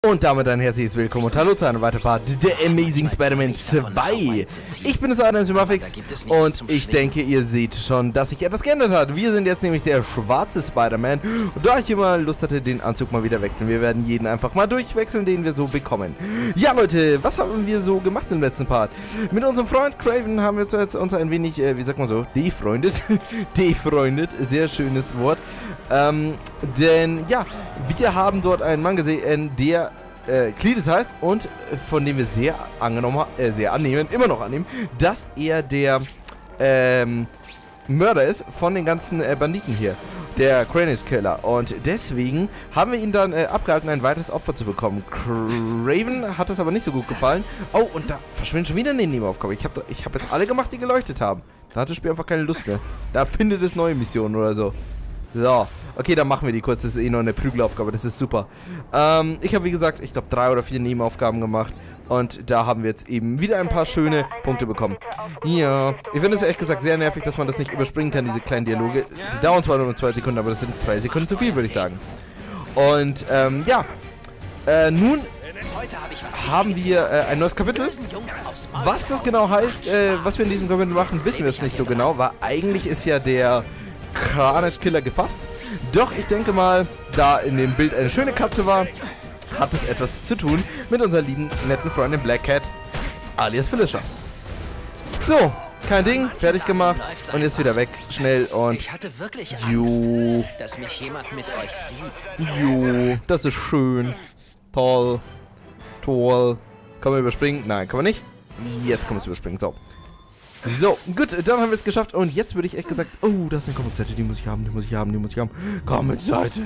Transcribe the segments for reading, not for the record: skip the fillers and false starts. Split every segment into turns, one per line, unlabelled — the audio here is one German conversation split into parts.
Und damit ein herzliches Willkommen und hallo zu einem weiteren Part der Amazing Spider-Man 2. Ich bin es Adam Simafix und ich denke, ihr seht schon, dass sich etwas geändert hat. Wir sind jetzt nämlich der schwarze Spider-Man und da ich immer Lust hatte, den Anzug mal wieder wechseln. Wir werden jeden einfach mal durchwechseln, den wir so bekommen. Ja Leute, was haben wir so gemacht im letzten Part? Mit unserem Freund Kraven haben wir jetzt uns ein wenig, wie sagt man so, defreundet. Defreundet, sehr schönes Wort. Denn ja, wir haben dort einen Mann gesehen, der Cletus heißt und von dem wir sehr annehmen, immer noch annehmen, dass er der Mörder ist von den ganzen Banditen hier. Der Kranich Killer. Und deswegen haben wir ihn dann abgehalten, ein weiteres Opfer zu bekommen. Kraven hat das aber nicht so gut gefallen. Oh, und da verschwindet schon wieder eine Nebenaufgabe. Ich hab jetzt alle gemacht, die geleuchtet haben. Da hat das Spiel einfach keine Lust mehr. Da findet es neue Missionen oder so. So, okay, dann machen wir die kurz. Das ist eh noch eine Prügelaufgabe, das ist super. Ich habe, wie gesagt, ich glaube 3 oder 4 Nebenaufgaben gemacht. Und da haben wir jetzt eben wieder ein paar schöne Punkte bekommen. Ja, ich finde es ehrlich gesagt sehr nervig, dass man das nicht überspringen kann, diese kleinen Dialoge. Die dauern zwar nur 2 Sekunden, aber das sind 2 Sekunden zu viel, würde ich sagen. Und, ja. Nun haben wir ein neues Kapitel. Was das genau heißt, was wir in diesem Kapitel machen, wissen wir jetzt nicht so genau. Weil eigentlich ist ja der Kranich Killer gefasst. Doch ich denke mal, da in dem Bild eine schöne Katze war, hat es etwas zu tun mit unserer lieben, netten Freundin Black Cat, alias Felicia. So, kein Ding, fertig gemacht und jetzt wieder weg, schnell und
ich hatte wirklich Angst, dass mich jemand mit euch sieht.
Das ist schön. Toll. Toll. Kann man überspringen? Nein, kann man nicht. Jetzt kann man es überspringen, so. So, gut, dann haben wir es geschafft und jetzt würde ich echt gesagt, oh, das ist eine Comic-Seite, die muss ich haben, die muss ich haben, die muss ich haben. Comic-Seite.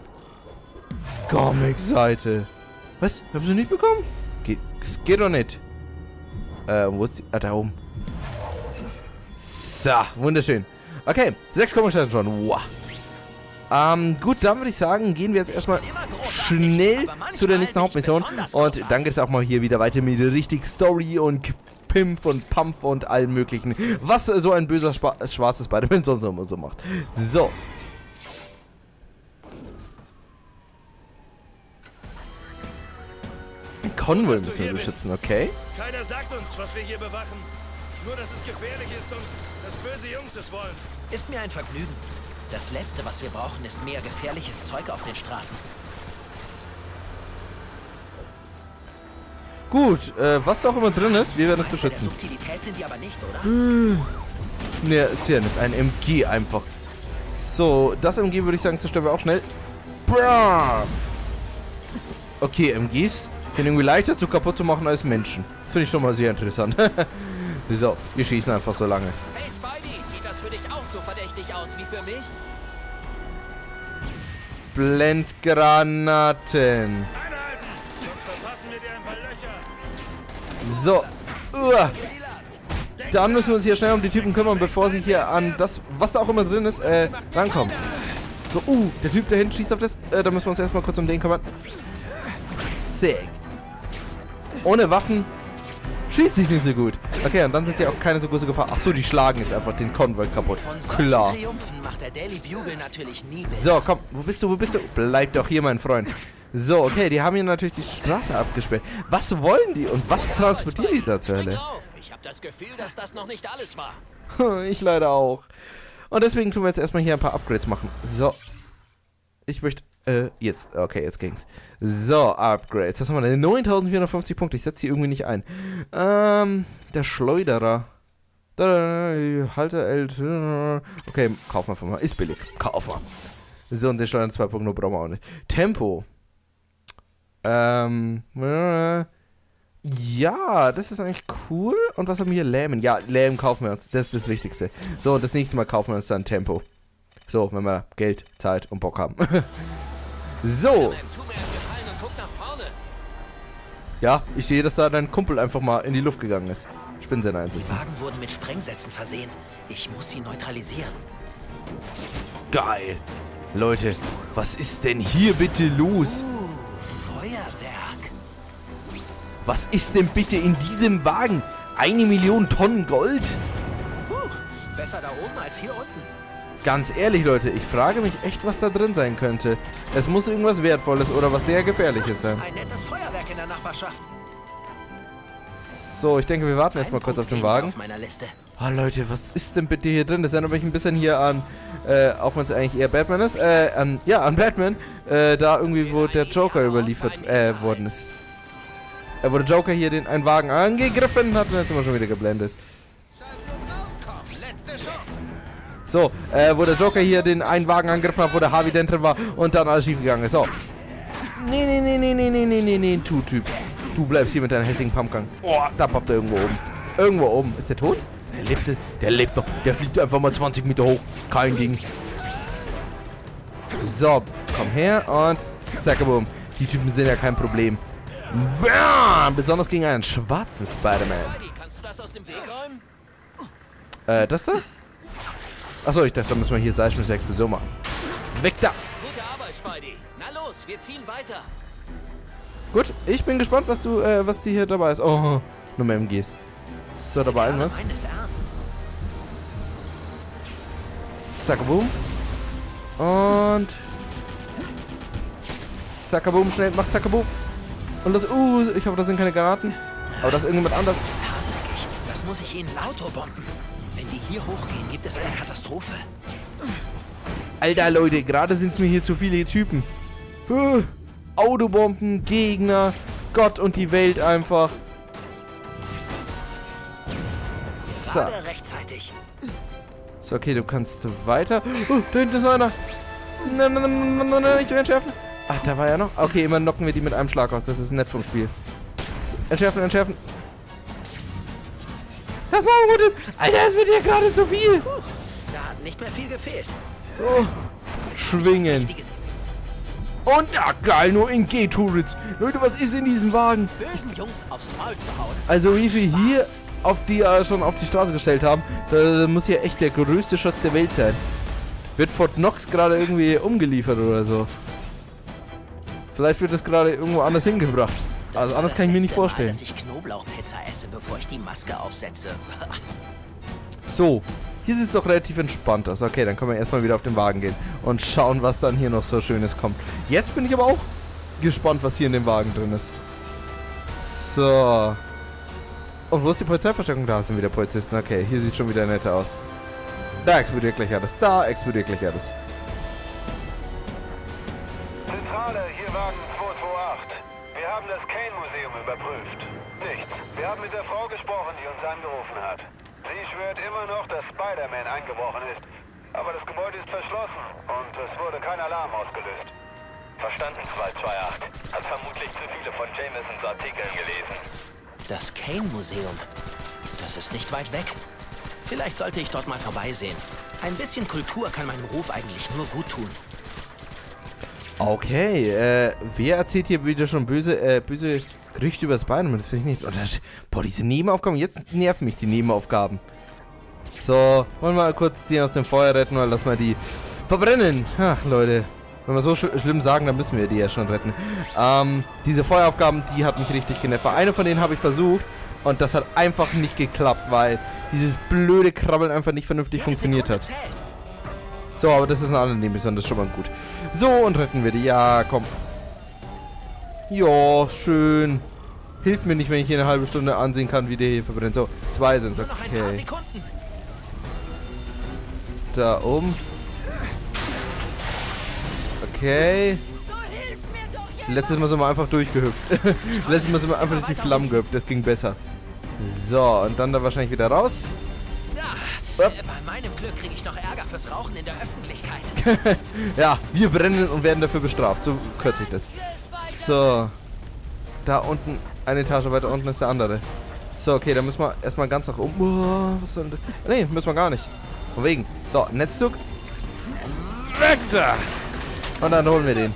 Comic-Seite. Was? Haben sie nicht bekommen? Das geht doch nicht. Wo ist die? Ah, da oben. So, wunderschön. Okay, 6 Comic-Seiten schon. Wow. Gut, dann würde ich sagen, gehen wir jetzt erstmal schnell zu der nächsten Hauptmission. Und dann geht es auch mal hier wieder weiter mit richtig Story und Pimpf und Pumpf und allem möglichen, was so ein böser schwarzes Spider-Man sonst immer so macht. So. Ein Konvoi müssen wir beschützen, okay?
Keiner sagt uns, was wir hier bewachen. Nur, dass es gefährlich ist und dass böse Jungs es wollen.
Ist mir ein Vergnügen. Das Letzte, was wir brauchen, ist mehr gefährliches Zeug auf den Straßen.
Gut, was da auch immer drin ist, wir werden es beschützen.
Subtilität sind die aber nicht, oder?
Ne, ist ja nicht. Ein MG einfach. So, das MG würde ich sagen, zerstören wir auch schnell. Bra! Okay, MGs sind irgendwie leichter zu kaputt zu machen als Menschen. Finde ich schon mal sehr interessant. So, wir schießen einfach so lange.
Hey Spidey, sieht das für dich auch so verdächtig aus wie für mich?
Blendgranaten.
Sonst verpassen wir dir ein paar Löcher.
So. Dann müssen wir uns hier schnell um die Typen kümmern, bevor sie hier an das, was da auch immer drin ist, rankommen. So, der Typ da hinten schießt auf das. Da müssen wir uns erstmal kurz um den kümmern. Sick. Ohne Waffen schießt sich nicht so gut. Okay, und dann sind sie auch keine so große Gefahr. Achso, die schlagen jetzt einfach den Konvoi kaputt. Klar.
Macht der Daily Bugle natürlich nie mit.
So, komm, wo bist du, wo bist du? Bleib doch hier, mein Freund. So, okay, die haben hier natürlich die Straße abgesperrt. Was wollen die und was transportieren die da zur Hölle?
Ich habe das Gefühl, dass das noch nicht alles war.
Ich leider auch. Und deswegen tun wir jetzt erstmal hier ein paar Upgrades machen. So. Ich möchte, jetzt, okay, jetzt ging's. So, Upgrades. Was haben wir denn? 9450 Punkte. Ich setze die irgendwie nicht ein. Der Schleuderer. Halter L. Okay, kaufen wir einfach mal. Ist billig. Kaufen wir. So, und den Schleudern 2.0 brauchen wir auch nicht. Tempo. Ja, das ist eigentlich cool. Und was haben wir hier? Lähmen. Ja, Lähmen kaufen wir uns. Das ist das Wichtigste. So, das nächste Mal kaufen wir uns dann Tempo. So, wenn wir Geld, Zeit und Bock haben. So. Ja, ich sehe, dass da dein Kumpel einfach mal in die Luft gegangen ist. Spinnensender einsetzen.
Die Wagen wurden mit Sprengsätzen versehen. Ich muss sie neutralisieren.
Geil. Leute, was ist denn hier bitte los?
Feuerwerk.
Was ist denn bitte in diesem Wagen? 1 Million Tonnen Gold?
Besser da oben als hier unten.
Ganz ehrlich, Leute, ich frage mich echt, was da drin sein könnte. Es muss irgendwas Wertvolles oder was sehr Gefährliches sein.
Ein nettes Feuerwerk in der Nachbarschaft.
So, ich denke, wir warten erstmal kurz auf den Wagen.
Auf meiner Liste.
Oh, Leute, was ist denn bitte hier drin? Das erinnert mich ein bisschen hier an, auch wenn es eigentlich eher Batman ist, an Batman, da irgendwie, wo der Joker überliefert worden ist. Wo der Joker hier einen Wagen angegriffen hat und jetzt sind wir schon wieder geblendet. So, wo der Joker hier den einen Wagen angegriffen hat, wo der Harvey drin war und dann alles schief gegangen ist. So. Nee, du Typ. Du bleibst hier mit deiner hässlichen Pumpgun. Oh, da poppt er irgendwo oben. Irgendwo oben. Ist der tot? Der lebt noch. Der fliegt einfach mal 20 Meter hoch. Kein Ding. So, komm her und zackabum. Die Typen sind ja kein Problem. Bam! Besonders gegen einen schwarzen Spider-Man.
Kannst du das aus dem Weg räumen?
Das da? Achso, ich dachte, da müssen wir hier seismische Explosion machen. Weg da!
Gute Arbeit, Spidey. Na los, wir ziehen weiter.
Gut, ich bin gespannt, was die hier dabei ist. Oh, nur mehr MGs. So, dabei ein was? Zackaboom. Und Zackaboom, schnell, mach Zackaboom. Und das, ich hoffe, das sind keine Granaten. Aber das ist irgendjemand anders.
Das muss ich ihnen Autobomben. Wenn die hier hochgehen, gibt es eine Katastrophe.
Alter, Leute, gerade sind es mir hier zu viele Typen. Autobomben, Gegner, Gott und die Welt einfach. So.
Rechtzeitig.
So, okay, du kannst weiter. Da hinten ist einer. Nein, ich will entschärfen. Ach, da war er noch. Okay, immer knocken wir die mit einem Schlag aus. Das ist nett vom Spiel. So, entschärfen. Das war ein guter. Alter, es wird hier gerade zu viel.
Da hat nicht mehr viel gefehlt.
Oh, schwingen. Und da, geil, nur in G-Turrets. Leute, was ist in diesem Wagen?
Bösen Jungs aufs Maul zu hauen.
Also wie viel hier auf die schon auf die Straße gestellt haben, da muss hier echt der größte Schatz der Welt sein. Wird Fort Knox gerade irgendwie umgeliefert oder so. Vielleicht wird es gerade irgendwo anders hingebracht. Also anders kann ich mir nicht vorstellen.
Dass ich Knoblauchpizza esse, bevor ich die Maske aufsetze.
So, hier sieht es doch relativ entspannt aus. Okay, dann können wir erstmal wieder auf den Wagen gehen und schauen, was dann hier noch so Schönes kommt. Jetzt bin ich aber auch gespannt, was hier in dem Wagen drin ist. So. Und wo ist die Polizeiverstärkung? Da sind wieder Polizisten. Okay, hier sieht schon wieder netter aus. Da explodiert gleich alles.
Zentrale, hier Wagen 228. Wir haben das Kane-Museum überprüft. Nichts. Wir haben mit der Frau gesprochen, die uns angerufen hat. Sie schwört immer noch, dass Spider-Man eingebrochen ist. Aber das Gebäude ist verschlossen und es wurde kein Alarm ausgelöst.
Verstanden, 228. Hat vermutlich zu viele von Jamesons Artikeln gelesen.
Das Kane-Museum. Das ist nicht weit weg. Vielleicht sollte ich dort mal vorbeisehen. Ein bisschen Kultur kann meinem Ruf eigentlich nur gut tun.
Okay, wer erzählt hier wieder schon böse Gerüchte über Spider-Man? Das finde ich nicht. Oder, boah, diese Nebenaufgaben, jetzt nerven mich die Nebenaufgaben. So, wollen wir mal kurz die aus dem Feuer retten oder lass mal die verbrennen. Ach, Leute. Wenn wir so schlimm sagen, dann müssen wir die ja schon retten. Diese Feueraufgaben, die hat mich richtig genervt. Eine von denen habe ich versucht und das hat einfach nicht geklappt, weil dieses blöde Krabbeln einfach nicht vernünftig funktioniert hat. So, aber das ist eine andere Nebenmission, das ist schon mal gut. So, und retten wir die. Ja, komm. Ja, schön. Hilft mir nicht, wenn ich hier eine halbe Stunde ansehen kann, wie der hier verbrennt. So, 2 sind es. Okay. Da oben. Okay. Letztes Mal sind wir einfach durchgehüpft. Letztes Mal sind wir einfach durch die Flammen gehüpft. Das ging besser. So, und dann da wahrscheinlich wieder raus.
Bei meinem Glück kriege ich noch Ärger fürs Rauchen in der Öffentlichkeit.
Ja, wir brennen und werden dafür bestraft. So kürze ich das. So. Da unten, eine Etage weiter unten ist der andere. So, okay, dann müssen wir erstmal ganz nach oben. Oh, was soll das? Nee, müssen wir gar nicht. Von wegen. So, Netzzug. Weg da! Und dann holen wir den.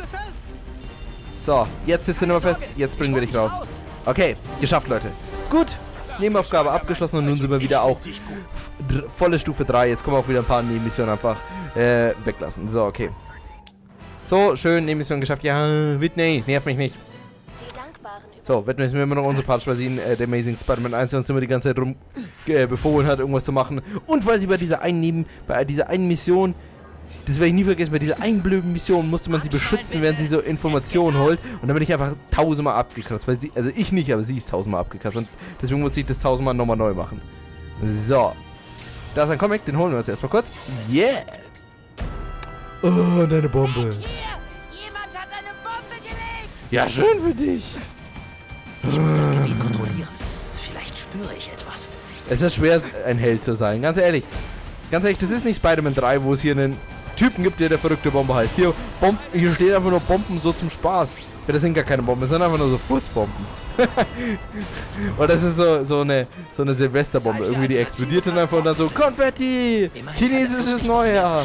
So, jetzt sitzt er nur fest. Jetzt bringen wir dich raus. Okay, geschafft, Leute. Gut. Nebenaufgabe abgeschlossen und nun sind wir wieder auch volle Stufe 3. Jetzt kommen auch wieder ein paar Nebenmissionen einfach weglassen. So, okay. So, schön, Nebenmission geschafft. Ja, Whitney, nerv mich nicht.
Die dankbare
So, Batman ist mir immer noch unsympathisch, weil sie in The Amazing Spider-Man 1 uns immer die ganze Zeit befohlen hat, irgendwas zu machen. Und weil sie bei dieser einen Mission, das werde ich nie vergessen, bei dieser einen blöden Mission musste man sie beschützen, während sie so Informationen holt. Und dann bin ich einfach tausendmal abgekratzt. Weil sie, also ich nicht, aber sie ist tausendmal abgekratzt. Und deswegen musste ich das tausendmal nochmal neu machen. So. Da ist ein Comic, den holen wir uns erstmal kurz. Yeah! Oh, deine Bombe.
Jemand hat eine Bombe gelegt!
Ja, schön für dich.
Ich muss das Gebiet kontrollieren. Vielleicht spüre ich etwas.
Es ist schwer, ein Held zu sein, ganz ehrlich. Ganz ehrlich, das ist nicht Spider-Man 3, wo es hier einen Typen gibt, der verrückte Bombe heißt. Hier stehen einfach nur Bomben so zum Spaß. Ja, das sind gar keine Bomben, das sind einfach nur so Furzbomben. Und das ist so eine Silvesterbombe. Irgendwie die explodiert dann einfach und dann so Konfetti! Chinesisches Neujahr!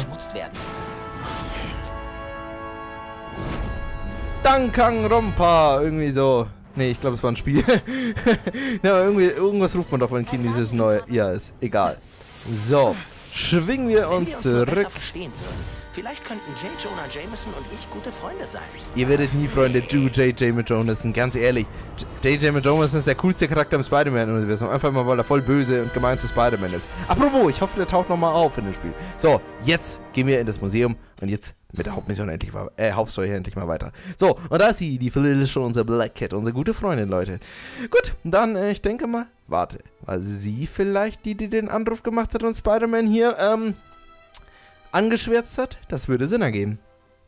Danganronpa! Irgendwie so. Nee, ich glaube, es war ein Spiel. Ja, irgendwas ruft man doch, wenn chinesisches Neujahr ist. Egal. So. Schwingen wir uns zurück.
Vielleicht könnten J. Jonah Jameson und ich gute Freunde sein.
Ihr werdet nie Freunde, du J. Jameson, ganz ehrlich. J. Jameson ist der coolste Charakter im Spider-Man-Universum. Einfach mal, weil er voll böse und gemein zu Spider-Man ist. Apropos, ich hoffe, der taucht nochmal auf in dem Spiel. So, jetzt gehen wir in das Museum und jetzt mit der Hauptmission Hauptstory endlich mal weiter. So, und da ist sie, die Felicia, unsere Black Cat, unsere gute Freundin, Leute. Gut, dann, ich denke mal, warte, war sie vielleicht die den Anruf gemacht hat und Spider-Man hier, angeschwärzt hat? Das würde Sinn ergeben.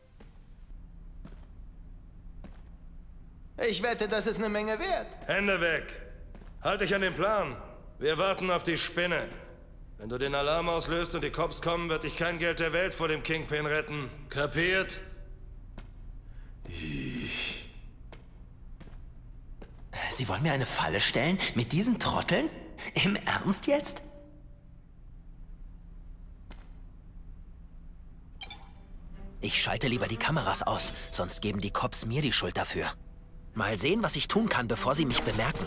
Ich wette, das ist eine Menge wert.
Hände weg. Halt dich an den Plan. Wir warten auf die Spinne. Wenn du den Alarm auslöst und die Cops kommen, wird dich kein Geld der Welt vor dem Kingpin retten. Kapiert?
Sie wollen mir eine Falle stellen? Mit diesen Trotteln? Im Ernst jetzt? Ich schalte lieber die Kameras aus, sonst geben die Cops mir die Schuld dafür. Mal sehen, was ich tun kann, bevor sie mich bemerken.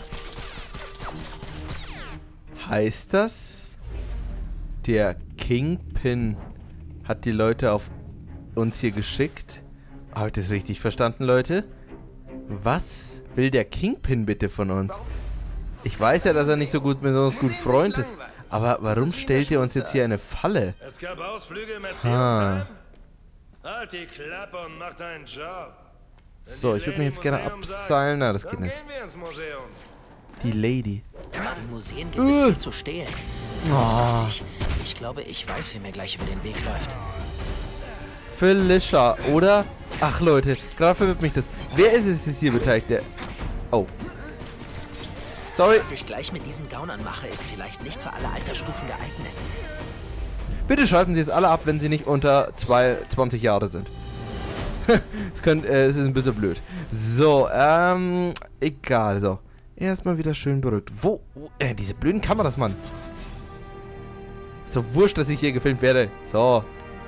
Heißt das, der Kingpin hat die Leute auf uns hier geschickt? Habe ich das richtig verstanden, Leute? Was will der Kingpin bitte von uns? Ich weiß ja, dass er nicht so gut mit uns gut Freund ist. Aber warum stellt ihr uns jetzt hier eine Falle?
Es gab Ausflüge im Erziehungsheim. Halt die Klappe und mach deinen Job.
So, ich würde mich jetzt gerne abseilen. Na, das geht nicht. Die Lady.
In Museen gibt es viel zu stehlen. Großartig. Ich glaube, ich weiß, wer mir gleich über den Weg läuft.
Felicia, oder? Ach, Leute, gerade verwirrt mich das. Wer ist es jetzt hier beteiligt? Der... Oh. Sorry.
Was ich gleich mit diesen Gaunern mache, ist vielleicht nicht für alle Altersstufen geeignet.
Bitte schalten Sie es alle ab, wenn Sie nicht unter 20 Jahre sind. Es ist ein bisschen blöd. So, egal, so. Erstmal wieder schön beruhigt. Wo? Diese blöden Kameras, Mann. Ist doch wurscht, dass ich hier gefilmt werde. So.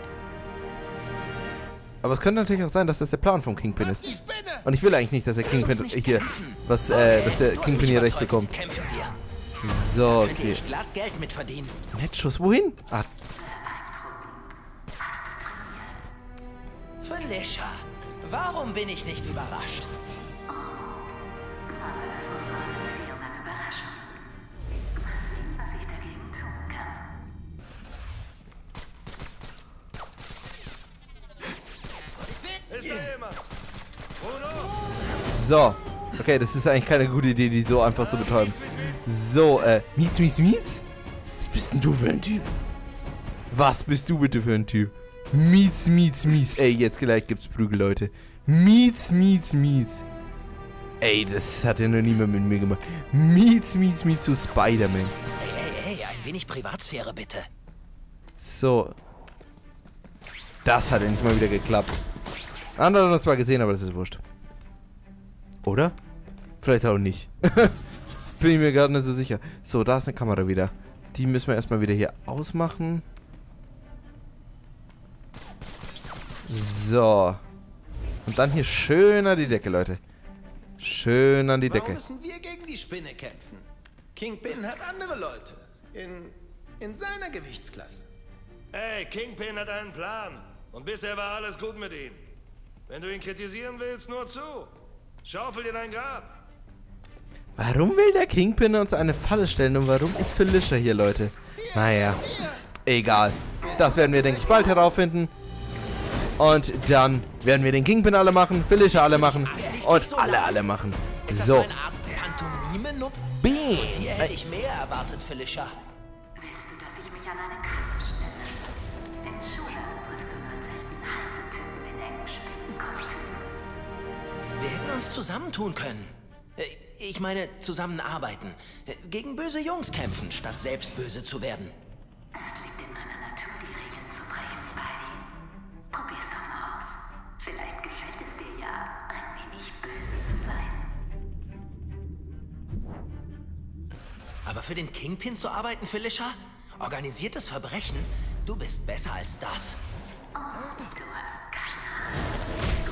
Aber es könnte natürlich auch sein, dass das der Plan vom Kingpin ist. Und ich will eigentlich nicht, dass der Kingpin hier, dass der Kingpin hier recht bekommt. So, okay.
Könnte ich glatt Geld mit verdienen.
Netzschuss, wohin? Ah.
Felicia, warum bin ich nicht überrascht?
Ist da jemand? Bruno?
So. Okay, das ist eigentlich keine gute Idee, die so einfach zu betäuben. So, Mietz? Was bist denn du für ein Typ? Was bist du bitte für ein Typ? Mietz. Ey, jetzt gleich gibt's Prügel, Leute. Mietz. Ey, das hat ja noch niemand mit mir gemacht. Mietz zu Spider-Man.
Hey, ein wenig Privatsphäre bitte.
So. Das hat endlich mal wieder geklappt. Andere haben das zwar gesehen, aber das ist wurscht. Oder? Vielleicht auch nicht. Bin ich mir gerade nicht so sicher. So, da ist eine Kamera wieder. Die müssen wir erstmal wieder hier ausmachen. So. Und dann hier schön an die Decke, Leute. Schön an die Decke.
Warum müssen wir gegen die Spinne kämpfen? Kingpin hat andere Leute. In seiner Gewichtsklasse.
Ey, Kingpin hat einen Plan. Und bisher war alles gut mit ihm. Wenn du ihn kritisieren willst, nur zu. Schaufel dir dein Grab.
Warum will der Kingpin uns eine Falle stellen und warum ist Felicia hier, Leute? Naja, egal. Das werden wir, denke ich, bald herausfinden. Und dann werden wir den Kingpin alle machen, Felicia alle machen und alle machen.
Ist das
So.
so eine Art Pantomime?
B.
Hier hätte ich mehr erwartet, Felicia.
Willst du, dass ich mich an eine Kasse stelle? In Schule triffst du nur selten heiße Typen in engen Spinnenkostümen.
Wir hätten uns zusammentun können. Ich meine, zusammenarbeiten. Gegen böse Jungs kämpfen, statt selbst böse zu werden.
Es liegt in meiner Natur, die Regeln zu brechen, Spidey. Probier's doch mal aus. Vielleicht gefällt es dir ja, ein wenig böse zu sein.
Aber für den Kingpin zu arbeiten, Felicia? Organisiertes Verbrechen? Du bist besser als das.
Oh, du hast keine Ahnung.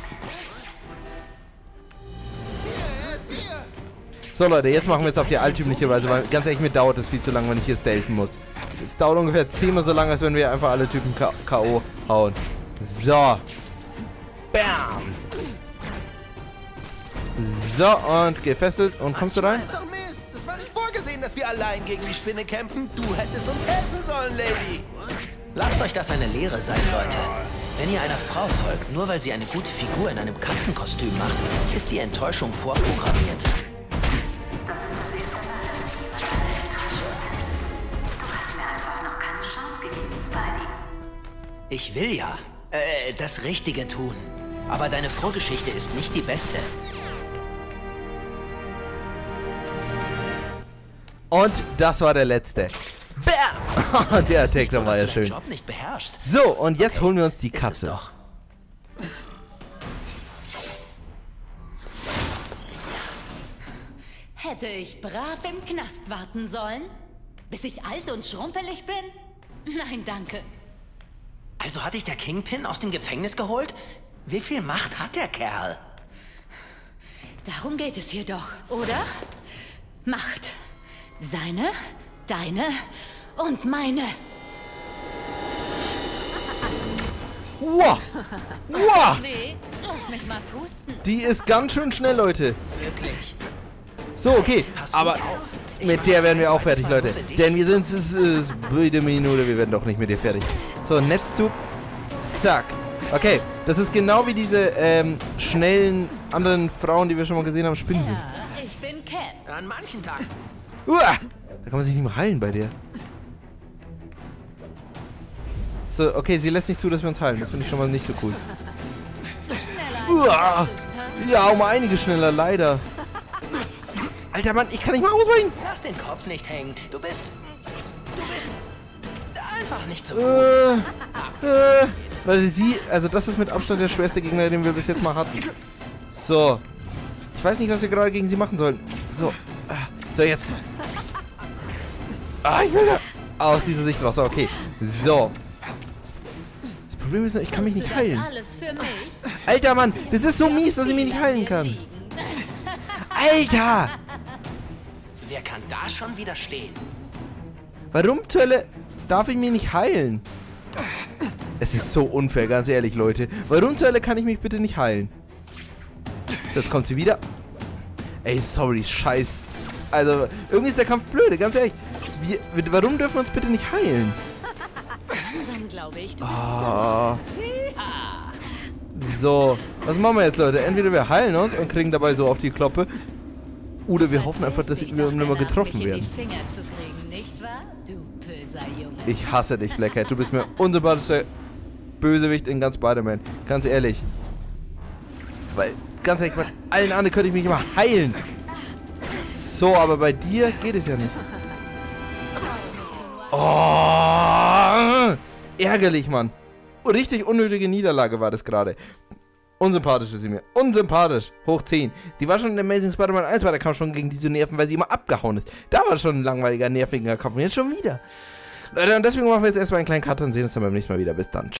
So Leute, jetzt machen wir es auf die altümliche Weise, weil ganz ehrlich, mir dauert es viel zu lange, wenn ich hier stealthen muss. Es dauert ungefähr 10-mal so lange, als wenn wir einfach alle Typen K.O. hauen. So. Bam. So, und gefesselt. Und kommst du rein?
Das ist doch Mist. Es war nicht vorgesehen, dass wir allein gegen die Spinne kämpfen. Du hättest uns helfen sollen, Lady.
Lasst euch das eine Lehre sein, Leute. Wenn ihr einer Frau folgt, nur weil sie eine gute Figur in einem Katzenkostüm macht, ist die Enttäuschung vorprogrammiert.
Das ist das erste Mal, dass ich jemand eine Enttäuschung bin. Du hast mir einfach noch keine Chance gegeben, Spidey.
Ich will ja, das Richtige tun. Aber deine Vorgeschichte ist nicht die beste.
Und das war der letzte. Bam! Der Attack
So,
war
dass
ja
du deinen
schön.
Job nicht beherrschst.
So, und jetzt
Okay,
holen wir uns die
ist es
Katze.
doch.
Hätte ich brav im Knast warten sollen? Bis ich alt und schrumpelig bin? Nein, danke.
Also hat dich der Kingpin aus dem Gefängnis geholt? Wie viel Macht hat der Kerl?
Darum geht es hier doch, oder? Macht. Seine, deine und meine.
Wow! Wow!
Weh, lass mich mal pusten.
Die ist ganz schön schnell, Leute.
Wirklich?
So, okay.
Pass gut
Aber
auf. Ich
mit
mach
der
das
werden wir
ein
auch fertig,
zweites Mal
Leute.
nur für dich.
Denn wir sind es blöde Minute. Wir werden doch nicht mit dir fertig. So, Netzzug. Zack. Okay, das ist genau wie diese schnellen anderen Frauen, die wir schon mal gesehen haben, Spinnen sind.
Ja, ich bin Cass.
An manchen Tagen.
Uah! Da kann man sich nicht mehr heilen bei der. So, okay, sie lässt nicht zu, dass wir uns heilen. Das finde ich schon mal nicht so cool.
Schneller
Uah!
als du bist,
Ja, um einige schneller, leider. Alter Mann, ich kann nicht mal ausweichen.
Lass den Kopf nicht hängen. Du bist einfach nicht so gut.
Weil sie, also das ist mit Abstand der schwerste Gegner, den wir bis jetzt mal hatten. So. Ich weiß nicht, was wir gerade gegen sie machen sollen. So. So, jetzt. Ich will da aus dieser Sicht raus. So, okay. So. Das Problem ist nur, ich kann mich nicht
das
heilen.
alles für mich.
Alter Mann, das ist so mies, dass ich mich nicht heilen kann. Alter!
Wer kann da schon widerstehen?
Warum zur Hölle darf ich mich nicht heilen? Es ist so unfair, ganz ehrlich, Leute. Warum zur Hölle kann ich mich bitte nicht heilen? So, jetzt kommt sie wieder. Ey, sorry, scheiß. Also, irgendwie ist der Kampf blöde, ganz ehrlich. Warum dürfen wir uns bitte nicht heilen?
Dann glaube ich, du bist
So, was machen wir jetzt, Leute? Entweder wir heilen uns und kriegen dabei so auf die Kloppe. Oder wir hoffen einfach, dass wir nicht mehr getroffen werden.
In die Finger zu kriegen, nicht wahr? Du böser Junge.
Ich hasse dich, Blackhead. Du bist mir unsympathischer Bösewicht in ganz Spider-Man. Ganz ehrlich. Weil, ganz ehrlich, bei allen anderen könnte ich mich immer heilen. So, aber bei dir geht es ja nicht. Oh, ärgerlich, Mann. Richtig unnötige Niederlage war das gerade. Unsympathisch ist sie mir. Unsympathisch. Hoch 10. Die war schon in Amazing Spider-Man 1, weil der kam schon gegen diese Nerven, weil sie immer abgehauen ist. Da war schon ein langweiliger, nerviger Kampf. Und jetzt schon wieder. Leute, und deswegen machen wir jetzt erstmal einen kleinen Cut und sehen uns dann beim nächsten Mal wieder. Bis dann.